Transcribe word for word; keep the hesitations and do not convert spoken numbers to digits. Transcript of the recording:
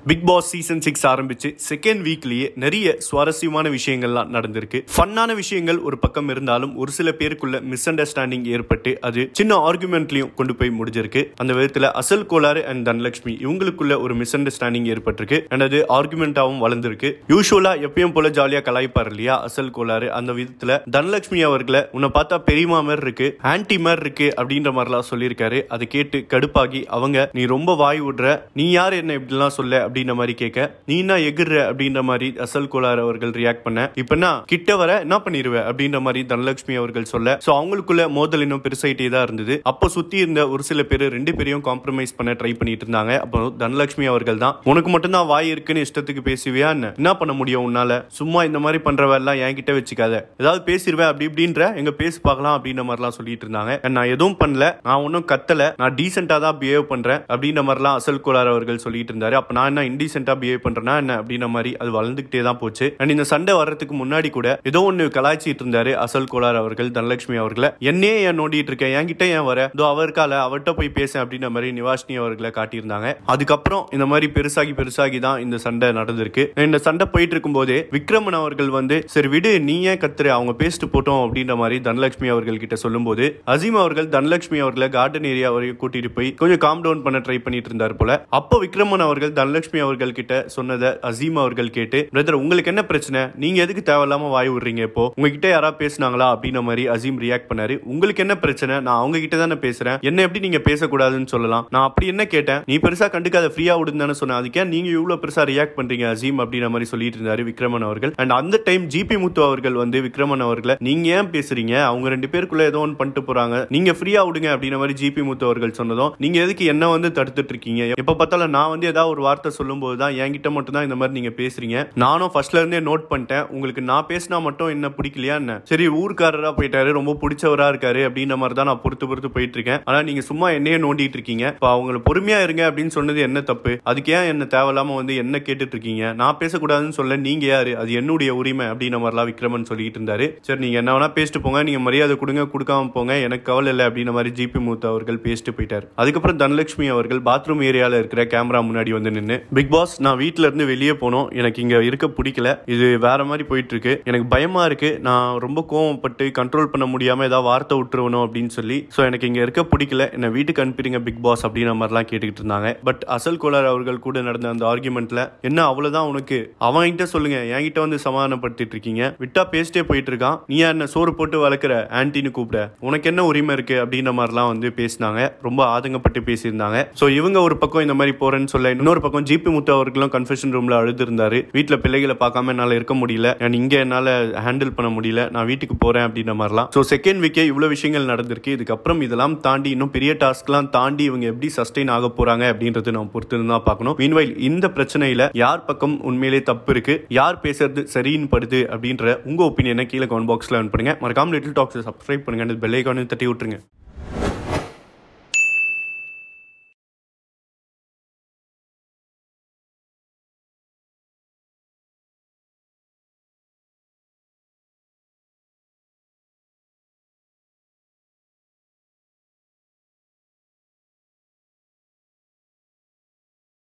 Big Boss season six ஆரம்பிச்சு second வீக்லயே நிறைய சுவாரஸ்யமான விஷயங்கள்லாம் நடந்திருக்கு. ஃபன்னான விஷயங்கள் ஒரு பக்கம் இருந்தாலும் ஒரு சில பேருக்குள்ள மிஸ் அண்டர்ஸ்டாண்டிங் ஏற்பட்டு அது சின்ன ஆர்குமெண்ட்லயும் கொண்டு போய் முடிஞ்சிருக்கு. அந்த விதத்துல அசல் கோளாறு அண்ட் தனலட்சுமி இவங்களுக்குள்ள ஒரு மிஸ் அண்டர்ஸ்டாண்டிங் ஏற்பட்டிருக்கு அண்ட் அது ஆர்குமெண்டாவும் வளர்ந்திருக்கு. யூசுவலா எப்பயும் போல ஜாலியா கலாய்ப்பார் இல்லையா அசல் கோளாறு, அந்த விதத்துல தனலட்சுமி அவர்களை உன்னை பார்த்தா பெரியமா மாதிரி இருக்கு, ஆன்டி மாதிரி இருக்கு அப்படின்ற மாதிரிலாம் சொல்லியிருக்காரு. அதை கேட்டு கடுப்பாகி அவங்க நீ ரொம்ப வாய் விடுற, நீ யார் என்ன இப்படிலாம் சொல்ல அப்படின்ற மாதிரி கேட்க, நீ என்ன எகிர்ற அப்படின்ற மாதிரி அசல் கோளாறு அவர்கள் ரியாக்ட் பண்ண, இப்பனா கிட்ட வர என்ன பண்ணிருவ அப்படின்ற மாதிரி தனலட்சுமி அவர்கள் சொல்ல, சோ அவங்களுக்குள்ள மோதல் இன்னும் பெருசாயிட்டே தான் இருந்தது. அப்போ சுத்தி இருந்த ஒரு சில பேர் ரெண்டு பேரையும் காம்ப்ரமைஸ் பண்ண ட்ரை பண்ணிட்டு இருந்தாங்க. அப்போ தனலட்சுமி அவர்கள் தான் உனக்கு மட்டும் தான் வாய் இருக்குன்னு இஷ்டத்துக்கு பேசுவியா, என்ன பண்ண முடியும் உன்னால, சும்மா இந்த மாதிரி பண்றவெல்லாம் என்கிட்ட வச்சுக்காத, ஏதாவது பேசிடுவேன் அப்படி இப்படின்ற எங்க பேசி பார்க்கலாம் அப்படின்ற மாதிரிலாம் சொல்லிட்டு இருந்தாங்க. நான் எதுவும் பண்ணல, நான் ஒன்னும் கத்தல, நான் டீசென்டா தான் பிஹேவ் பண்றேன் அப்படின்ற மாதிரிலாம் அசல் கோளாறு அவர்கள் சொல்லிட்டு இருந்தாரு. அப்ப நான் என்ன இன்டீசென்ட்டா பிஹேவ் பண்றேனா என்ன அப்படின்ற மாதிரி அது வளர்ந்துகிட்டே தான் போச்சு. அண்ட் இந்த சண்டை வர்றதுக்கு முன்னாடி கூட ஏதோ ஒன்னு கலாய்ச்சிட்டு இருந்தாரு அசல் கோளாறு அவர்கள் தனலட்சுமி அவர்களை. என்னையே ஏன் நோண்டிட்டு இருக்கேன், என்கிட்ட ஏன் வர, இதோ அவருக்கால அவர்கிட்ட போய் பேச அப்படின்ற மாதிரி நிவாஷினி அவர்களை காட்டியிருந்தாங்க. அதுக்கப்புறம் இந்த மாதிரி பெருசாகி பெருசாகி தான் இந்த சண்டை நடந்திருக்கு. இந்த சண்டை போயிட்டு இருக்கும் போதே விக்ரமன் அவர்கள் வந்து சரி விடு நீ ஏன் கத்துற, அவங்க பேசிட்டு போட்டோம் அப்படின்ற மாதிரி தனலட்சுமி அவர்கள் கிட்ட சொல்லும் போது அசீம் அவர்கள் தனலட்சுமி அவர்களை கார்டன் ஏரியா வரைக்கும் கூட்டிட்டு போய் கொஞ்சம் காம் டவுன் பண்ண ட்ரை பண்ணிட்டு இருந்தார் போல. அப்போ விக்ரமன் அவர்கள் தனலட்சுமி அவர்கள் கிட்ட சொன்னதை அசீம் அவர்கள் கேட்டு, பிரதர் உங்களுக்கு என்ன பிரச்சனை, நீங்க எதுக்கு தேவையில்லாம வாய் விடுறீங்க, இப்போ உங்ககிட்ட யாராவது பேசினாங்களா அப்படின்ற மாதிரி அசீம் ரியாக்ட் பண்ணாரு. உங்களுக்கு என்ன பிரச்சனை, நான் அவங்க கிட்ட தானே பேசுறேன், என்ன எப்படி நீங்க பேசக்கூடாதுன்னு சொல்லலாம், நான் அப்படி என்ன கேட்டேன், நீ பெருசா கண்டுக்காத ஃப்ரீயா விடுன்னு தானே சொன்னேன், அதுக்கே நீங்க இவ்வளவு பெருசா ரியாக்ட் பண்றீங்க அசீம் அப்படின்ற மாதிரி சொல்லிட்டு இருந்தாரு விக்ரமன் அவர்கள். அண்ட் அந்த டைம் ஜிபி முத்து அவர்கள் வந்து விக்ரமன் அவர்களை நீங்க ஏன் பேசுறீங்க, அவங்க ரெண்டு பேருக்குள்ள ஏதோ ஒன்று பண்ணிட்டு போறாங்க, நீங்க ஃப்ரீயா விடுங்க அப்படின்ற மாதிரி ஜிபி முத்து அவர்கள் சொன்னதும், நீங்க எதுக்கு என்ன வந்து தடுத்துட்டு இருக்கீங்க, எப்ப பார்த்தாலும் நான் வந்து ஏதாவது ஒரு வார்த்தை சொல்லும் போது தான் என்கிட்ட மட்டும் தான் இந்த மாதிரி நீங்க பேசுறீங்க, நானும் ஃபர்ஸ்ட்ல இருந்தே நோட் பண்ணிட்டேன், உங்களுக்கு நான் பேசினா மட்டும் என்ன பிடிக்கலையா என்ன, சரி ஊர்க்காரரா போயிட்டாரு, ரொம்ப பிடிச்சவரா இருக்காரு அப்படின்ற மாதிரி தான் நான் பொறுத்து பொறுத்து போயிட்டு இருக்கேன், ஆனா நீங்க சும்மா என்னையே நோண்டிட்டு இருக்கீங்க, இப்ப அவங்களை பொறுமையா இருங்க அப்படின்னு சொன்னது என்ன தப்பு, அதுக்கு ஏன் என்ன தேவையில்லாம வந்து என்ன கேட்டுட்டு இருக்கீங்க, நான் பேசக்கூடாதுன்னு சொல்ல நீங்க யாரு, அது என்னுடைய உரிமை அப்படின்ற மாதிரிலாம் விக்ரமன் சொல்லிட்டு இருந்தாரு. சரி நீங்க என்ன வேணா பேசிட்டு போங்க, நீங்க மரியாதை கொடுங்க, கொடுக்காம போங்க, எனக்கு கவலை இல்லை அப்படின்ற மாதிரி ஜிபி மூத்த அவர்கள் பேசிட்டு போயிட்டார். அதுக்கப்புறம் தனலட்சுமி அவர்கள் பாத்ரூம் ஏரியால இருக்கிற கேமரா முன்னாடி வந்து நின்று, பிக் பாஸ் நான் வீட்டுல இருந்து வெளியே போனோம், எனக்கு இங்க இருக்க பிடிக்கல, இது வேற மாதிரி போயிட்டு இருக்கு, எனக்கு பயமா இருக்கு, நான் ரொம்ப கோவப்பட்டு கண்ட்ரோல் பண்ண முடியாம ஏதாவது வார்த்தை விட்டுருவணும் அப்படின்னு சொல்லி, சோ எனக்கு இங்க இருக்க பிடிக்கல, என்ன வீட்டுக்கு அனுப்பிடுங்க பிக் பாஸ் அப்படின்ற மாதிரிலாம் கேட்டுக்கிட்டு இருந்தாங்க. பட் அசல் கோளாறு அவர்கள் கூட நடந்த அந்த ஆர்குமெண்ட்ல என்ன அவ்வளவுதான் உனக்கு, அவன் கிட்ட சொல்லுங்க, என்கிட்ட வந்து சமாதானப்படுத்திட்டு இருக்கீங்க, விட்டா பேசிட்டே போயிட்டு இருக்கான், நீ என்ன சோறு போட்டு வளர்க்குற ஆன்டின்னு கூப்பிட, உனக்கு என்ன உரிமை இருக்கு அப்படின்ற மாதிரிலாம் வந்து பேசினாங்க, ரொம்ப ஆதங்கப்பட்டு பேசியிருந்தாங்க. சோ இவங்க ஒரு பக்கம் இந்த மாதிரி போறேன்னு சொல்ல, இன்னொரு பக்கம் ஜிபி முத்து அவர்களும் கன்ஃபெஷன் ரூம்ல அழுது இருந்தாரு, வீட்டுல பிள்ளைகளை பார்க்காம என்னால இருக்க முடியல, இங்க என்னால ஹேண்டில் பண்ண முடியல, நான் வீட்டுக்கு போறேன் அப்படின்ற மாதிரிலாம். சோ செகண்ட் வீக்கே இவ்வளவு விஷயங்கள் நடந்திருக்கு. இதுக்கப்புறம் இதெல்லாம் தாண்டி இன்னும் பெரிய டாஸ்க்லாம் தாண்டி இவங்க எப்படி சஸ்டெயின் ஆக போறாங்க அப்படின்றது நம்ம பொறுத்து தான் பார்க்கணும். மீன்வைல் இந்த பிரச்சனையில யார் பக்கம் உண்மையிலே தப்பு இருக்கு, யார் பேசுறது சரின்னு படுது அப்படின்ற உங்க ஒப்பீனியனை கீழே கமெண்ட் பாக்ஸ்ல பண்ணுங்க. மறக்காம லிட்டில் டாக்ஸ் சப்ஸ்கிரைப் பண்ணுங்க, பெல் ஐகானை தட்டி விட்டுருங்க.